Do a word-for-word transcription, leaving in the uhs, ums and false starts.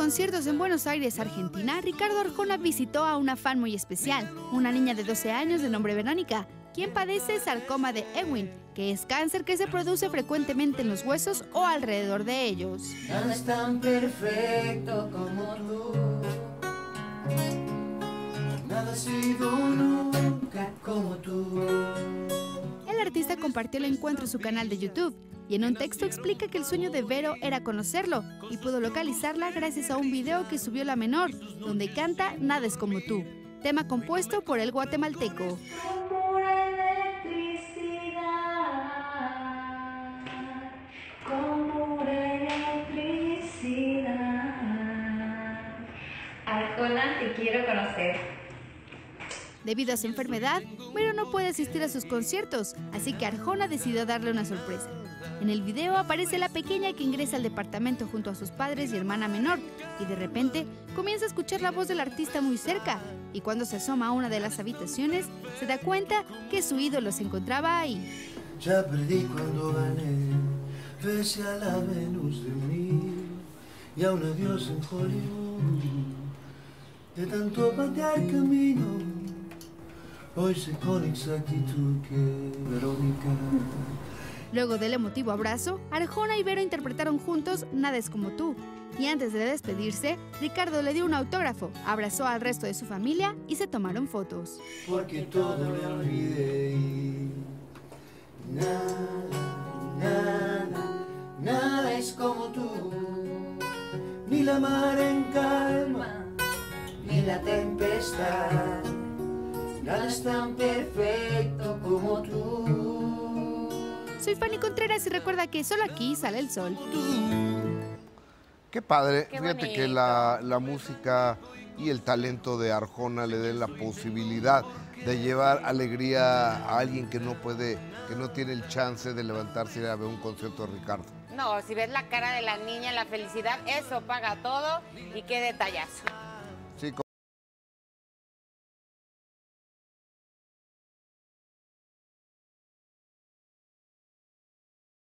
conciertos en Buenos Aires, Argentina, Ricardo Arjona visitó a una fan muy especial, una niña de doce años de nombre Verónica, quien padece sarcoma de Ewing, que es cáncer que se produce frecuentemente en los huesos o alrededor de ellos. Nada es tan perfecto como tú. Nada ha sido nunca como tú. El artista compartió el encuentro en su canal de YouTube y en un texto explica que el sueño de Vero era conocerlo y pudo localizarla gracias a un video que subió la menor, donde canta Nada es como tú, tema compuesto por el guatemalteco. Arjona, te quiero conocer. Debido a su enfermedad, Vero no puede asistir a sus conciertos, así que Arjona decidió darle una sorpresa. En el video aparece la pequeña que ingresa al departamento junto a sus padres y hermana menor, y de repente comienza a escuchar la voz del artista muy cerca, y cuando se asoma a una de las habitaciones, se da cuenta que su ídolo se encontraba ahí. Ya perdí cuando gané, pese a la Venus de mí, y a un adiós en Hollywood, de tanto patear camino. Hoy sé con exactitud que Verónica. Luego del emotivo abrazo, Arjona y Vero interpretaron juntos Nada es como tú. Y antes de despedirse, Ricardo le dio un autógrafo, abrazó al resto de su familia y se tomaron fotos. Porque todo le olvidé y nada, nada, nada es como tú. Ni la mar en calma, ni la tempestad. Nada es tan perfecto como tú. Soy Fanny Contreras y recuerda que solo aquí sale el sol. Qué padre. Qué Fíjate bonito. que la, la música y el talento de Arjona le den la posibilidad de llevar alegría a alguien que no puede, que no tiene el chance de levantarse y ir a ver un concierto de Ricardo. No, si ves la cara de la niña, la felicidad, eso paga todo y qué detallazo. Sí,